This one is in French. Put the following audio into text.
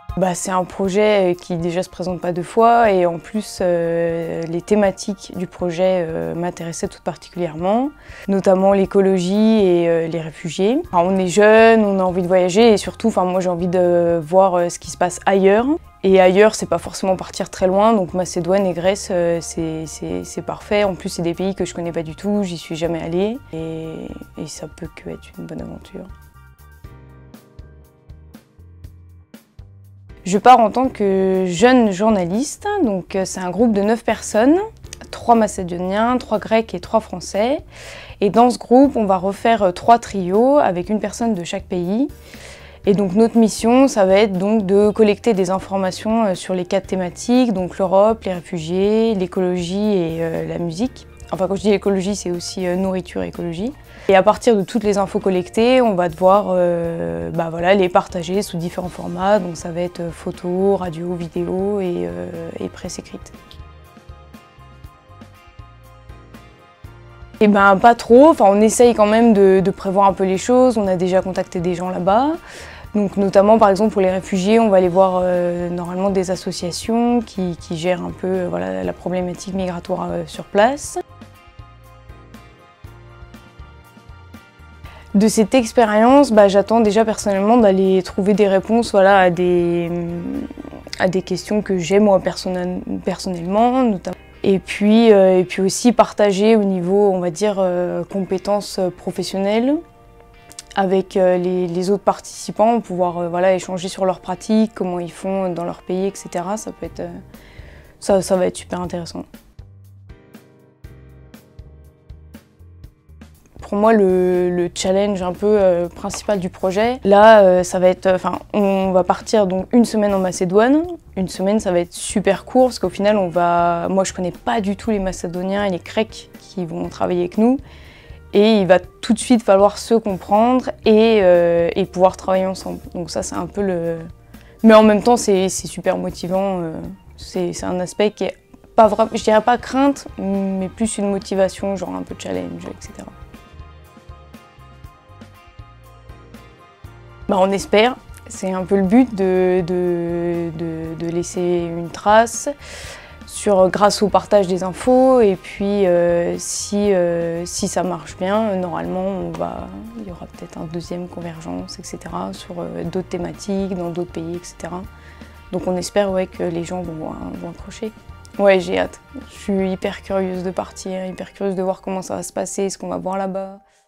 C'est un projet qui déjà se présente pas deux fois et en plus les thématiques du projet m'intéressaient tout particulièrement, notamment l'écologie et les réfugiés. On est jeunes, on a envie de voyager et surtout moi j'ai envie de voir ce qui se passe ailleurs. Et ailleurs c'est pas forcément partir très loin, donc Macédoine et Grèce c'est parfait. En plus c'est des pays que je connais pas du tout, j'y suis jamais allée et ça peut que être une bonne aventure. Je pars en tant que jeune journaliste, donc c'est un groupe de 9 personnes, 3 Macédoniens, 3 Grecs et 3 Français. Et dans ce groupe, on va refaire 3 trios avec une personne de chaque pays. Et donc notre mission, ça va être donc de collecter des informations sur les 4 thématiques, donc l'Europe, les réfugiés, l'écologie et la musique. Enfin quand je dis écologie, c'est aussi nourriture et écologie. Et à partir de toutes les infos collectées, on va devoir les partager sous différents formats. Donc ça va être photo, radio, vidéo et presse écrite. Et pas trop, on essaye quand même de prévoir un peu les choses. On a déjà contacté des gens là-bas. Donc notamment par exemple pour les réfugiés, on va aller voir normalement des associations qui gèrent un peu la problématique migratoire sur place. De cette expérience, j'attends déjà personnellement d'aller trouver des réponses à des questions que j'ai moi personnellement, notamment. Et puis aussi partager au niveau, on va dire, compétences professionnelles avec les autres participants, pouvoir échanger sur leurs pratiques, comment ils font dans leur pays, etc. Ça va être super intéressant. Pour moi, le challenge un peu principal du projet, là, ça va être, on va partir donc une semaine en Macédoine. Une semaine, ça va être super court parce qu'au final, moi, je connais pas du tout les Macédoniens et les Grecs qui vont travailler avec nous. Et il va tout de suite falloir se comprendre et pouvoir travailler ensemble. Donc ça, c'est un peu le... Mais en même temps, c'est super motivant. C'est un aspect qui est pas vraiment, je dirais pas crainte, mais plus une motivation, genre un peu challenge, etc. On espère, c'est un peu le but de laisser une trace grâce au partage des infos et puis si ça marche bien, normalement il y aura peut-être un deuxième convergence, etc. sur d'autres thématiques, dans d'autres pays, etc. Donc on espère que les gens vont accrocher. Ouais, j'ai hâte. Je suis hyper curieuse de partir, hyper curieuse de voir comment ça va se passer, ce qu'on va voir là-bas.